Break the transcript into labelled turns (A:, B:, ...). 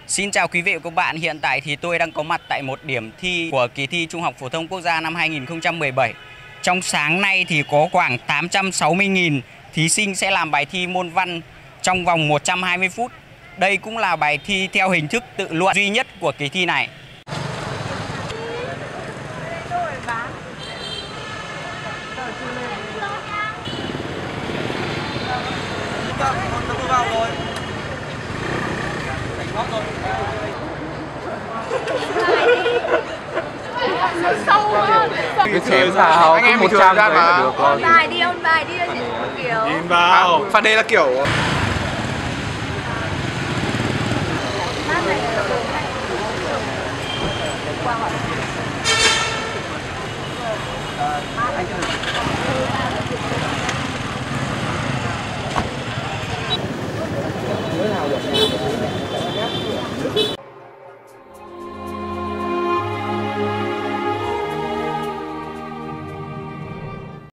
A: Xin chào quý vị và các bạn, hiện tại thì tôi đang có mặt tại một điểm thi của kỳ thi Trung học phổ thông quốc gia năm 2017. Trong sáng nay thì có khoảng 860.000 thí sinh sẽ làm bài thi môn văn trong vòng 120 phút. Đây cũng là bài thi theo hình thức tự luận duy nhất của kỳ thi này.
B: Sâu hơn.
C: Cái chém vào
D: anh em
C: một
D: bình thường
C: trăm
D: ra
C: đấy
D: mà.
C: là được rồi.
B: Ôn bài đi là kiểu.
D: Nhìn vào. Phần đây là kiểu
B: Anh